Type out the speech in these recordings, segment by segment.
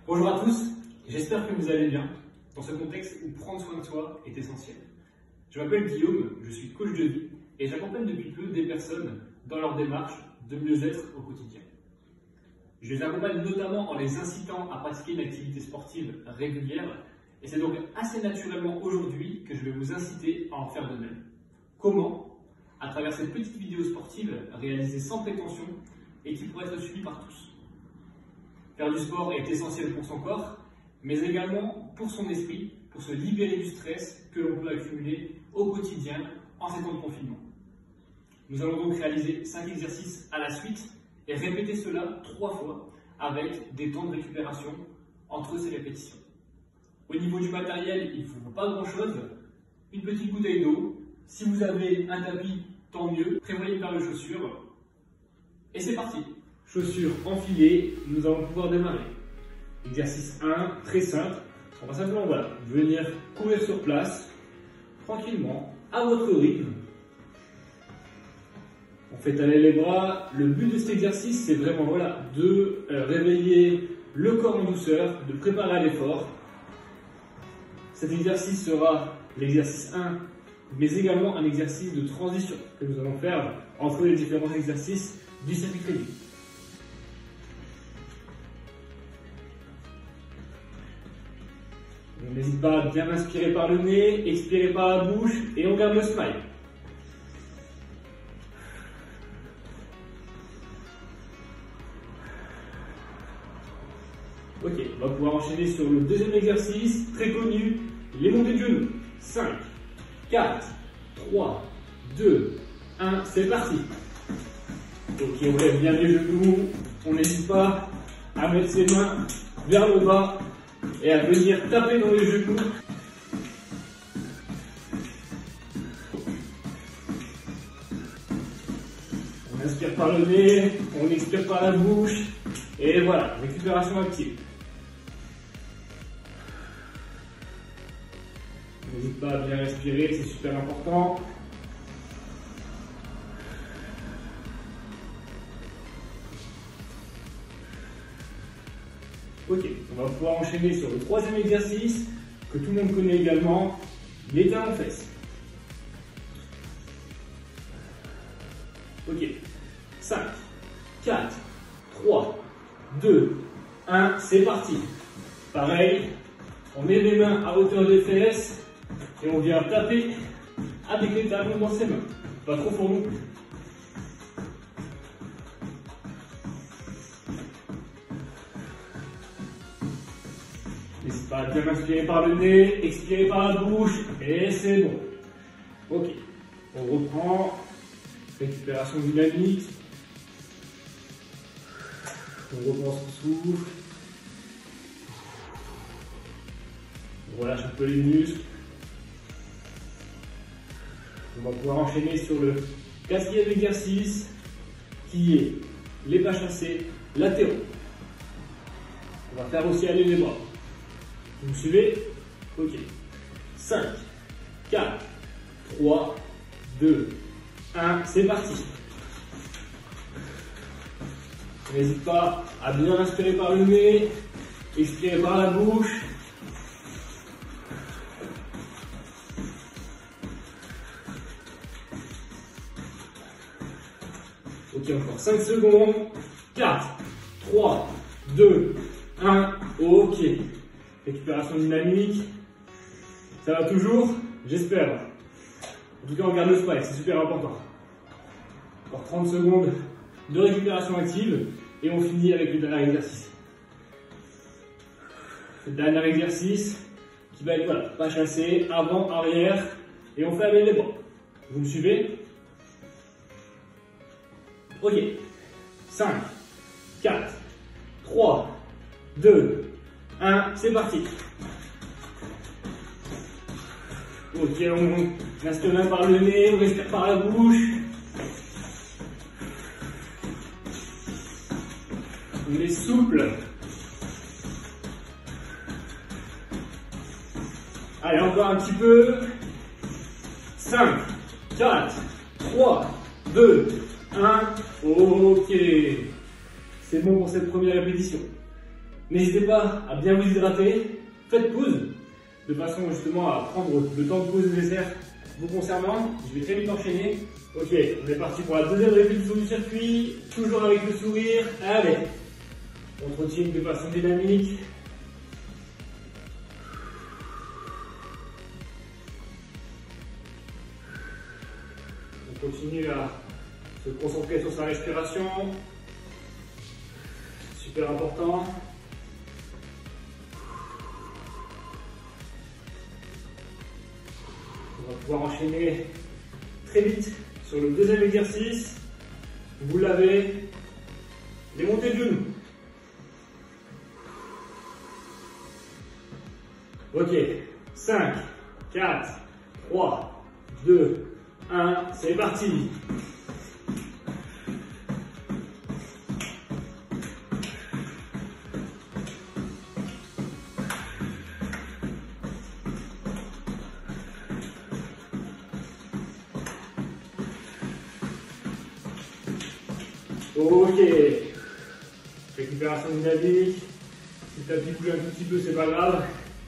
Bonjour à tous, j'espère que vous allez bien dans ce contexte où prendre soin de soi est essentiel. Je m'appelle Guillaume, je suis coach de vie et j'accompagne depuis peu des personnes dans leur démarche de mieux-être au quotidien. Je les accompagne notamment en les incitant à pratiquer une activité sportive régulière et c'est donc assez naturellement aujourd'hui que je vais vous inciter à en faire de même. Comment? À travers cette petite vidéo sportive réalisée sans prétention et qui pourrait être suivie par tous. Faire du sport est essentiel pour son corps, mais également pour son esprit, pour se libérer du stress que l'on peut accumuler au quotidien en ces temps de confinement. Nous allons donc réaliser 5 exercices à la suite et répéter cela 3 fois avec des temps de récupération entre ces répétitions. Au niveau du matériel, il ne faut pas grand chose, une petite bouteille d'eau, si vous avez un tapis, tant mieux, prévoyez une paire de chaussures et c'est parti. Chaussures enfilées, nous allons pouvoir démarrer. Exercice 1, très simple. On va simplement venir courir sur place, tranquillement, à votre rythme. On fait aller les bras. Le but de cet exercice, c'est vraiment de réveiller le corps en douceur, de préparer à l'effort. Cet exercice sera l'exercice 1, mais également un exercice de transition que nous allons faire entre les différents exercices du circuit training. On n'hésite pas à bien inspirer par le nez, expirer par la bouche et on garde le smile. Ok, on va pouvoir enchaîner sur le deuxième exercice, très connu, les montées de genoux. 5, 4, 3, 2, 1, c'est parti. Ok, on lève bien les genoux, on n'hésite pas à mettre ses mains vers le bas et à venir taper dans les genoux. On inspire par le nez, on expire par la bouche et voilà, récupération active. N'hésite pas à bien respirer, c'est super important. Ok, on va pouvoir enchaîner sur le troisième exercice que tout le monde connaît également, les talons fesses. Ok, 5, 4, 3, 2, 1, c'est parti. Pareil, on met les mains à hauteur des fesses et on vient taper avec les talons dans ses mains. Pas trop fort non plus. N'hésite pas à bien inspirer par le nez, expirer par la bouche, et c'est bon. Ok, on reprend, récupération dynamique, on reprend son souffle, on relâche un peu les muscles. On va pouvoir enchaîner sur le quatrième exercice, qui est les pas chassés latéraux. On va faire aussi aller les bras. Vous me suivez? Ok. 5, 4, 3, 2, 1, c'est parti. N'hésite pas à bien inspirer par le nez, expirer par la bouche. Ok, encore 5 secondes. 4, 3, 2, 1, ok. Récupération dynamique. Ça va toujours? J'espère. En tout cas, on garde le spike, c'est super important. Encore 30 secondes de récupération active et on finit avec le dernier exercice. Le dernier exercice qui va être pas chassé, avant, arrière et on fait avec les bras. Vous me suivez? Ok. 5, 4, 3, 2, 1, c'est parti. Ok, on inspire bien par le nez, on respire par la bouche. On est souple. Allez, encore un petit peu. 5, 4, 3, 2, 1. Ok. C'est bon pour cette première répétition. N'hésitez pas à bien vous hydrater, faites pause, de façon justement à prendre le temps de pause nécessaire vous concernant. Je vais très vite enchaîner. Ok, on est parti pour la deuxième répétition du circuit, toujours avec le sourire. Allez, on continue de façon dynamique. On continue à se concentrer sur sa respiration. Super important. On va pouvoir enchaîner très vite sur le deuxième exercice. Vous l'avez, les montées de genoux. Ok, 5, 4, 3, 2, 1, c'est parti. Ok, récupération dynamique. Si ta vie bouge un tout petit peu, c'est pas grave.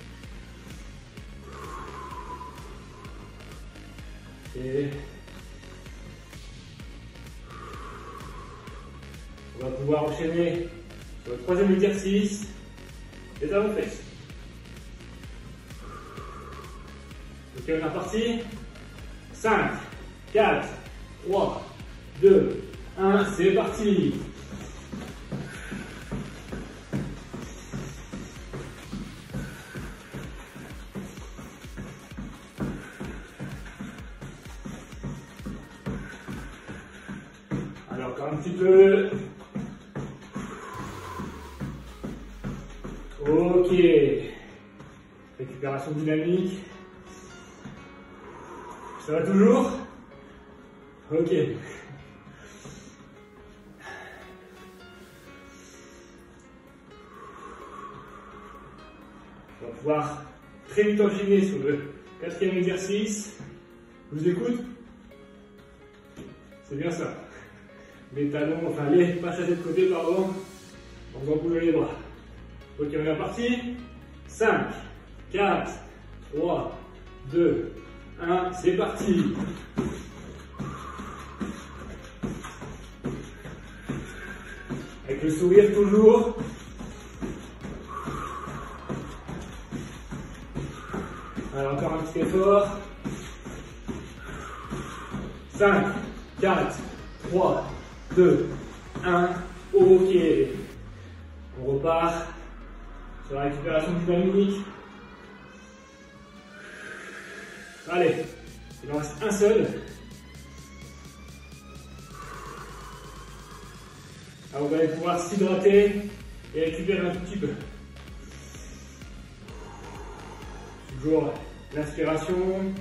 Et on va pouvoir enchaîner sur le troisième exercice, les avant-fesses. Ok, on est reparti. 5, 4, 3, 2, 1, c'est parti. Alors encore un petit peu. Ok. Récupération dynamique. Ça va toujours? Ok. On va pouvoir très vite enchaîner sur le quatrième exercice. Je vous écoute? C'est bien ça. Les talons, enfin les pas chassés de côté, pardon, en faisant bouger les bras. Ok, on est reparti. 5, 4, 3, 2, 1, c'est parti. Avec le sourire toujours. Alors encore un petit effort. 5, 4, 3, 2, 1, ok. On repart sur la récupération dynamique. Allez, il en reste un seul. Alors vous allez pouvoir s'hydrater et récupérer un tout petit peu. Toujours l'inspiration.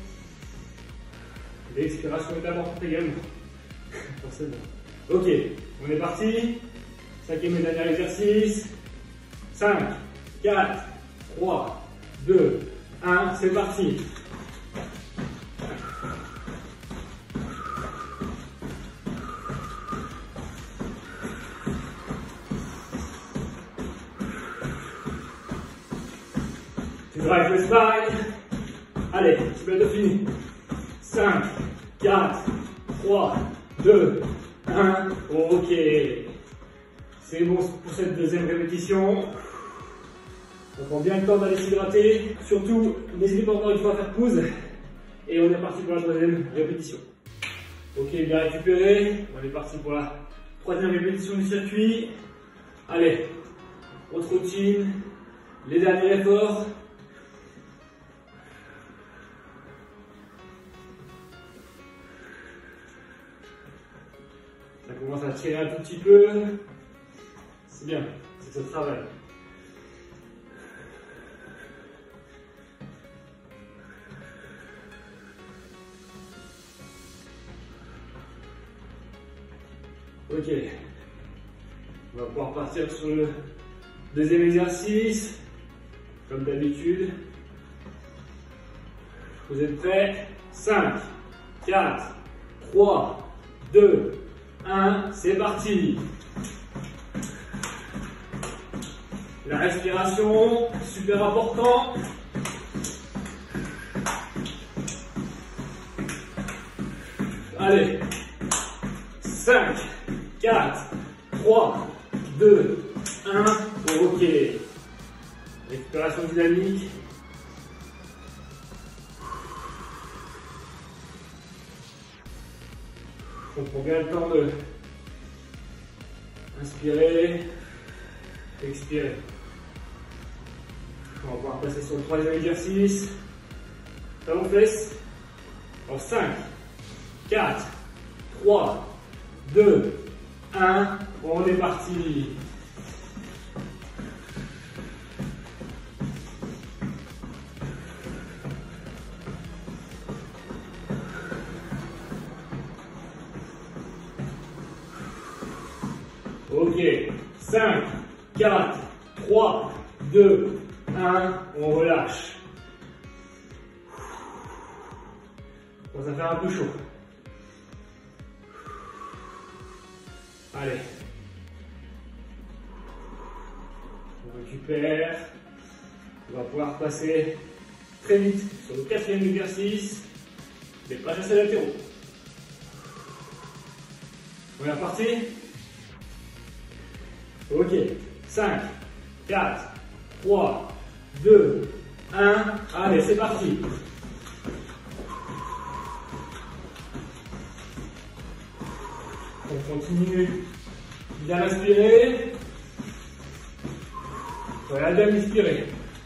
L'expiration est importante également. Forcément. Ok, on est parti. Cinquième et dernier exercice. 5, 4, 3, 2, 1, c'est parti. Tu drives le spine. Allez, c'est bientôt fini. 5, 4, 3, 2, 1, ok. C'est bon pour cette deuxième répétition. On prend bien le temps d'aller s'hydrater. Surtout, n'hésitez pas encore une fois à faire pause. Et on est parti pour la troisième répétition. Ok, bien récupéré. On est parti pour la troisième répétition du circuit. Allez, autre routine. Les derniers efforts. Ça commence à tirer un tout petit peu. C'est bien, c'est que ça travaille. Ok. On va pouvoir partir sur le deuxième exercice. Comme d'habitude. Vous êtes prêts? 5, 4, 3, 2, 1, c'est parti. La respiration, super important. Allez, 5, 4, 3, 2, 1, ok. Récupération dynamique. On prend bien le temps de inspirer, expirer. On va pouvoir passer sur le troisième exercice. Talons fesses. En 5, 4, 3, 2, 1. On est parti. Ok, 5, 4, 3, 2, 1, on relâche. Bon, ça fait un peu chaud. Allez. On récupère. On va pouvoir passer très vite sur le quatrième exercice. Les pas chassés latéraux. Première partie. Ok, 5, 4, 3, 2, 1, allez, c'est parti. On continue bien inspirer. Voilà, bien inspirer.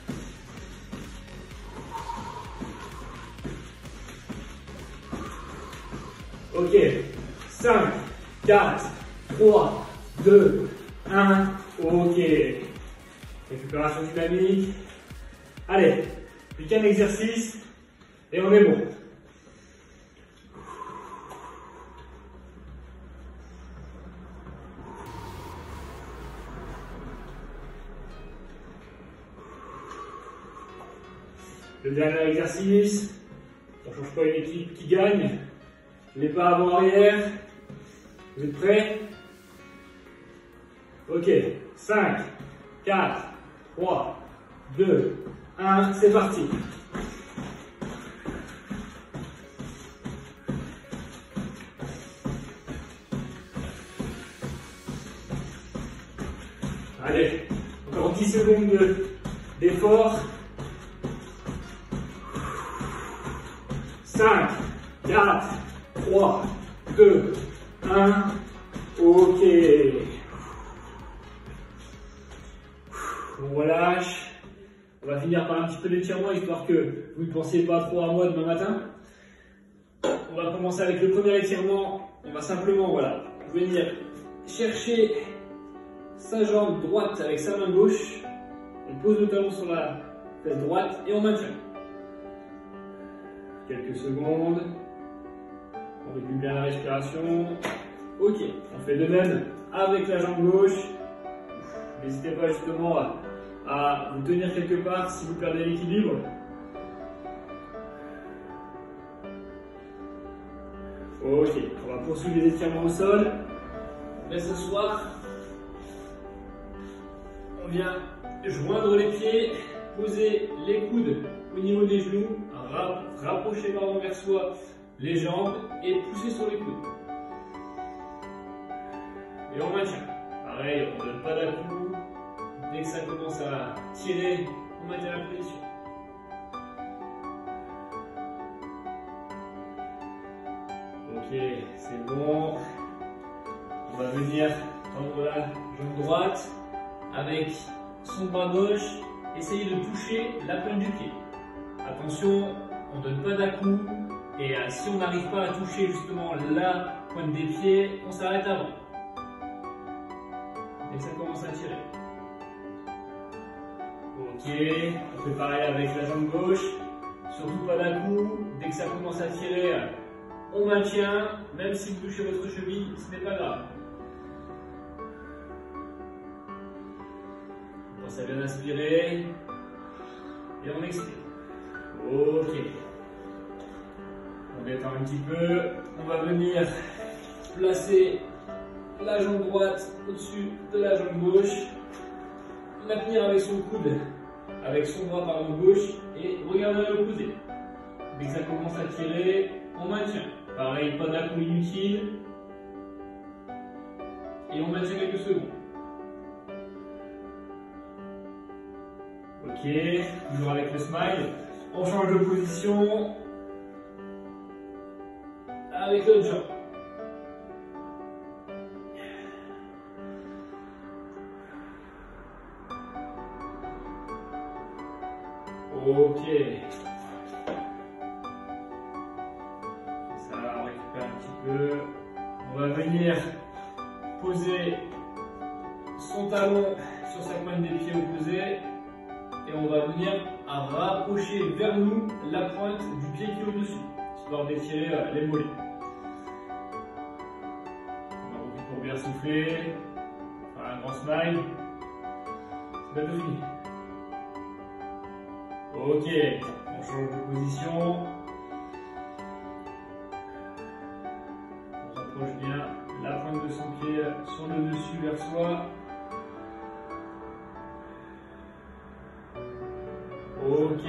Ok, 5, 4, 3, 2, 1, ok. Récupération dynamique. Allez, plus qu'un exercice et on est bon. Le dernier exercice, on ne change pas une équipe qui gagne. Les pas avant-arrière. Vous êtes prêts? Ok, 5, 4, 3, 2, 1, c'est parti. Allez, encore 10 secondes d'effort. 5, 4, 3, 2, 1, ok. On relâche. On va finir par un petit peu d'étirement histoire que vous ne pensiez pas trop à moi demain matin. On va commencer avec le premier étirement. On va simplement, voilà, venir chercher sa jambe droite avec sa main gauche. On pose le talon sur la fesse droite et on maintient. Quelques secondes. On régule bien la respiration. Ok, on fait de même avec la jambe gauche. N'hésitez pas justement à vous tenir quelque part si vous perdez l'équilibre. Ok, on va poursuivre les étirements au sol. Mais ce soir, on vient joindre les pieds, poser les coudes au niveau des genoux, rapprocher pardon, vers soi les jambes et pousser sur les coudes. Et on maintient. Pareil, on ne donne pas d'à-coup. Dès que ça commence à tirer, on maintient la position. Ok, c'est bon. On va venir tendre la jambe droite avec son bras gauche. Essayez de toucher la pointe du pied. Attention, on ne donne pas d'à-coup. Et si on n'arrive pas à toucher justement la pointe des pieds, on s'arrête avant. Dès que ça commence à tirer. Ok, on fait pareil avec la jambe gauche. Surtout pas d'à-coup. Dès que ça commence à tirer, on maintient. Même si vous touchez votre cheville, ce n'est pas grave. On pense à bien inspirer. Et on expire. Ok. On détend un petit peu. On va venir placer la jambe droite au-dessus de la jambe gauche. maintenir avec son coude, avec son bras par exemple gauche et regarder à l'opposé. Dès que ça commence à tirer, on maintient. Pareil, pas d'appui inutile. Et on maintient quelques secondes. Ok, toujours avec le smile. On change de position. Avec l'autre jambe. Ok. Ça, on récupère un petit peu. On va venir poser son talon sur sa pointe des pieds opposés. Et on va venir à rapprocher vers nous la pointe du pied qui est au-dessus, histoire d'étirer les mollets. On en profite pour bien souffler, faire un grand smile. C'est bientôt fini. Ok, on change de position. On rapproche bien la pointe de son pied sur le dessus vers soi. Ok,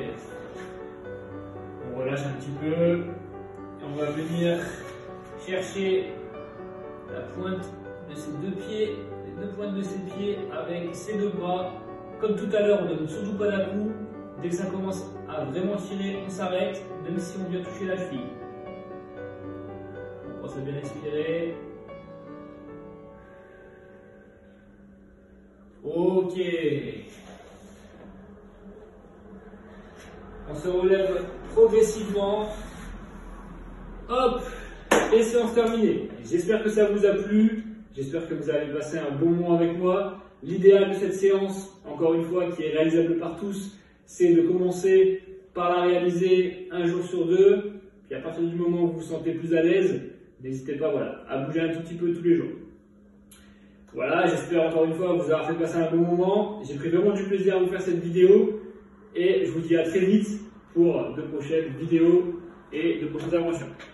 on relâche un petit peu et on va venir chercher la pointe de ses deux pieds, les deux pointes de ses pieds avec ses deux bras. Comme tout à l'heure, on ne donne surtout pas d'à-coup. Dès que ça commence à vraiment tirer, on s'arrête, même si on vient toucher la cheville. On pense à bien expirer. Ok. On se relève progressivement. Hop, et séance terminée. J'espère que ça vous a plu. J'espère que vous avez passé un bon moment avec moi. L'idéal de cette séance, encore une fois, qui est réalisable par tous, c'est de commencer par la réaliser un jour sur deux. Puis à partir du moment où vous vous sentez plus à l'aise, n'hésitez pas à bouger un tout petit peu tous les jours. Voilà, j'espère encore une fois vous avoir fait passer un bon moment. J'ai pris vraiment du plaisir à vous faire cette vidéo. Et je vous dis à très vite pour de prochaines vidéos et de prochaines interventions.